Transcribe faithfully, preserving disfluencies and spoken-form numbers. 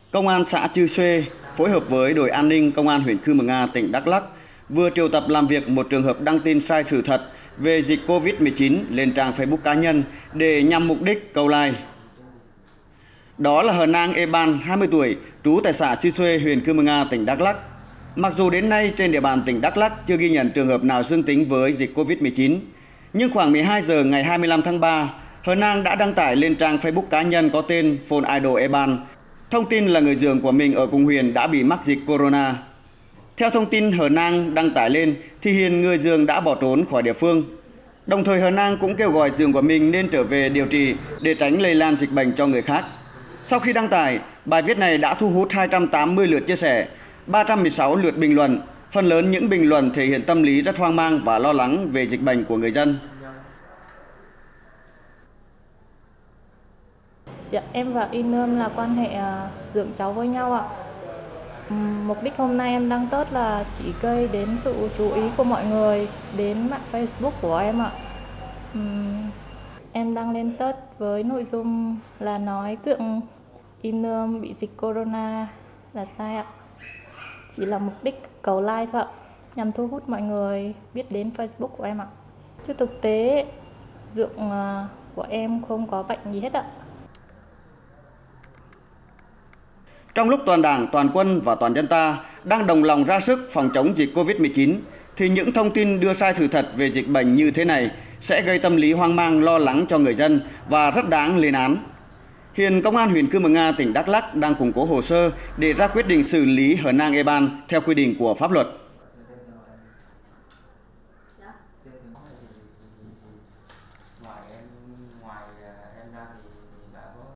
Công an xã Chư Xuê phối hợp với đội an ninh Công an huyện Cư Mờ Nga, tỉnh Đắk Lắk vừa triệu tập làm việc một trường hợp đăng tin sai sự thật về dịch Covid mười chín lên trang Facebook cá nhân để nhằm mục đích câu like. Đó là Hờ Nang E Ban, hai mươi tuổi, trú tại xã Chư Xuê, huyện Cư Mờ Nga, tỉnh Đắk Lắk. Mặc dù đến nay trên địa bàn tỉnh Đắk Lắk chưa ghi nhận trường hợp nào dương tính với dịch Covid mười chín, nhưng khoảng mười hai giờ ngày hai mươi lăm tháng ba, Hờ Nang đã đăng tải lên trang Facebook cá nhân có tên Phone Idol E Ban thông tin là người dượng của mình ở cùng huyện đã bị mắc dịch corona. Theo thông tin Hờ Nang đăng tải lên thì hiện người dượng đã bỏ trốn khỏi địa phương. Đồng thời Hờ Nang cũng kêu gọi dượng của mình nên trở về điều trị để tránh lây lan dịch bệnh cho người khác. Sau khi đăng tải, bài viết này đã thu hút hai trăm tám mươi lượt chia sẻ, ba trăm mười sáu lượt bình luận. Phần lớn những bình luận thể hiện tâm lý rất hoang mang và lo lắng về dịch bệnh của người dân. Dạ, em và Y Nương là quan hệ uh, dượng cháu với nhau ạ. Um, mục đích hôm nay em đăng tớt là chỉ gây đến sự chú ý của mọi người đến mạng Facebook của em ạ. Um, em đăng lên tớt với nội dung là nói dượng Y Nương bị dịch corona là sai ạ. Chỉ là mục đích cầu like thôi ạ, nhằm thu hút mọi người biết đến Facebook của em ạ. Chứ thực tế dượng uh, của em không có bệnh gì hết ạ. Trong lúc toàn đảng, toàn quân và toàn dân ta đang đồng lòng ra sức phòng chống dịch Covid mười chín, thì những thông tin đưa sai sự thật về dịch bệnh như thế này sẽ gây tâm lý hoang mang, lo lắng cho người dân và rất đáng lên án. Hiện Công an huyện Cư Mờ Nga, tỉnh Đắk Lắk đang củng cố hồ sơ để ra quyết định xử lý Hờ Nang E Ban theo quy định của pháp luật.